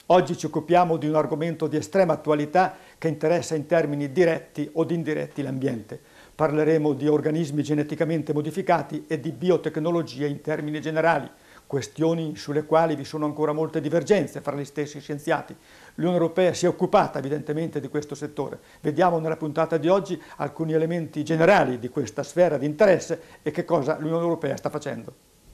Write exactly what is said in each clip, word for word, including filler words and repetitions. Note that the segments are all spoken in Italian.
Oggi ci occupiamo di un argomento di estrema attualità che interessa in termini diretti o indiretti l'ambiente. Parleremo di organismi geneticamente modificati e di biotecnologia in termini generali, questioni sulle quali vi sono ancora molte divergenze fra gli stessi scienziati. L'Unione Europea si è occupata evidentemente di questo settore. Vediamo nella puntata di oggi alcuni elementi generali di questa sfera di interesse e che cosa l'Unione Europea sta facendo.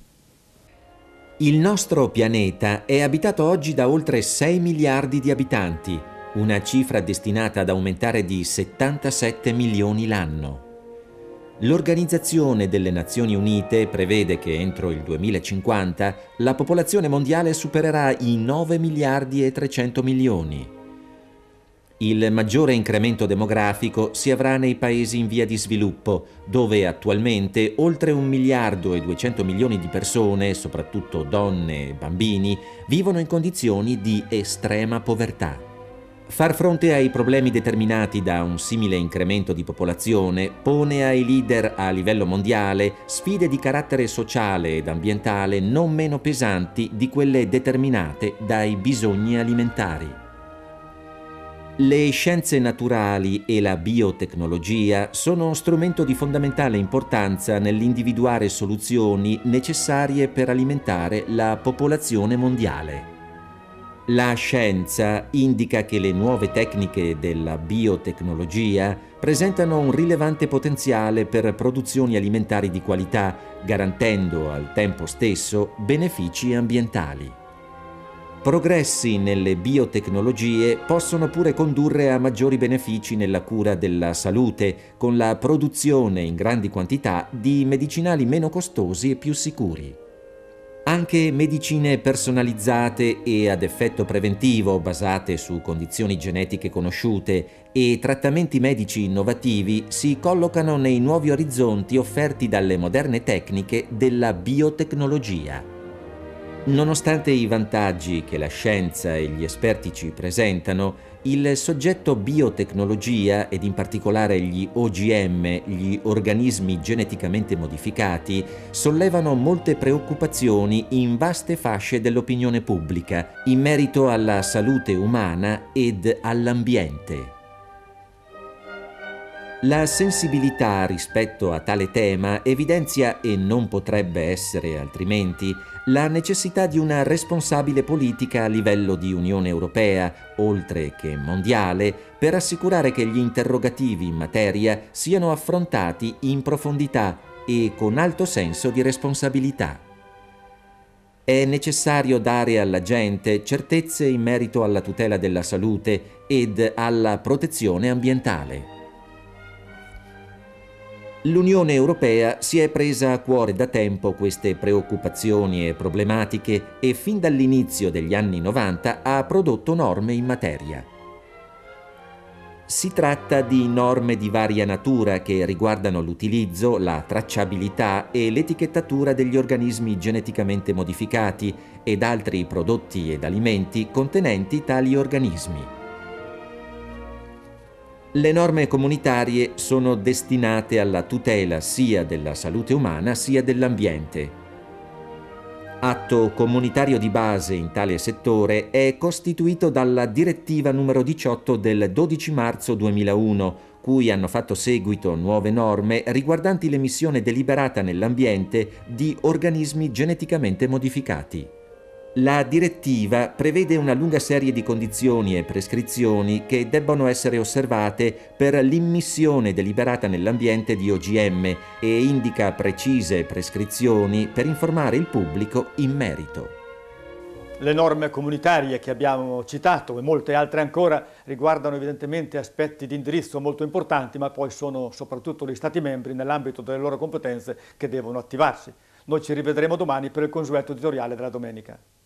Il nostro pianeta è abitato oggi da oltre sei miliardi di abitanti, una cifra destinata ad aumentare di settantasette milioni l'anno. L'Organizzazione delle Nazioni Unite prevede che entro il duemilacinquanta la popolazione mondiale supererà i nove miliardi e trecento milioni. Il maggiore incremento demografico si avrà nei paesi in via di sviluppo, dove attualmente oltre un miliardo e duecento milioni di persone, soprattutto donne e bambini, vivono in condizioni di estrema povertà. Far fronte ai problemi determinati da un simile incremento di popolazione pone ai leader a livello mondiale sfide di carattere sociale ed ambientale non meno pesanti di quelle determinate dai bisogni alimentari. Le scienze naturali e la biotecnologia sono uno strumento di fondamentale importanza nell'individuare soluzioni necessarie per alimentare la popolazione mondiale. La scienza indica che le nuove tecniche della biotecnologia presentano un rilevante potenziale per produzioni alimentari di qualità, garantendo al tempo stesso benefici ambientali. Progressi nelle biotecnologie possono pure condurre a maggiori benefici nella cura della salute, con la produzione in grandi quantità di medicinali meno costosi e più sicuri. Anche medicine personalizzate e ad effetto preventivo, basate su condizioni genetiche conosciute, e trattamenti medici innovativi si collocano nei nuovi orizzonti offerti dalle moderne tecniche della biotecnologia. Nonostante i vantaggi che la scienza e gli esperti ci presentano, il soggetto biotecnologia, ed in particolare gli O G M, gli organismi geneticamente modificati, sollevano molte preoccupazioni in vaste fasce dell'opinione pubblica in merito alla salute umana ed all'ambiente. La sensibilità rispetto a tale tema evidenzia, e non potrebbe essere altrimenti, la necessità di una responsabile politica a livello di Unione Europea, oltre che mondiale, per assicurare che gli interrogativi in materia siano affrontati in profondità e con alto senso di responsabilità. È necessario dare alla gente certezze in merito alla tutela della salute ed alla protezione ambientale. L'Unione Europea si è presa a cuore da tempo queste preoccupazioni e problematiche e fin dall'inizio degli anni novanta ha prodotto norme in materia. Si tratta di norme di varia natura che riguardano l'utilizzo, la tracciabilità e l'etichettatura degli organismi geneticamente modificati ed altri prodotti ed alimenti contenenti tali organismi. Le norme comunitarie sono destinate alla tutela sia della salute umana sia dell'ambiente. Atto comunitario di base in tale settore è costituito dalla direttiva numero diciotto del dodici marzo duemilauno, cui hanno fatto seguito nuove norme riguardanti l'emissione deliberata nell'ambiente di organismi geneticamente modificati. La direttiva prevede una lunga serie di condizioni e prescrizioni che debbono essere osservate per l'immissione deliberata nell'ambiente di O G M e indica precise prescrizioni per informare il pubblico in merito. Le norme comunitarie che abbiamo citato e molte altre ancora riguardano evidentemente aspetti di indirizzo molto importanti, ma poi sono soprattutto gli Stati membri nell'ambito delle loro competenze che devono attivarsi. Noi ci rivedremo domani per il consueto editoriale della domenica.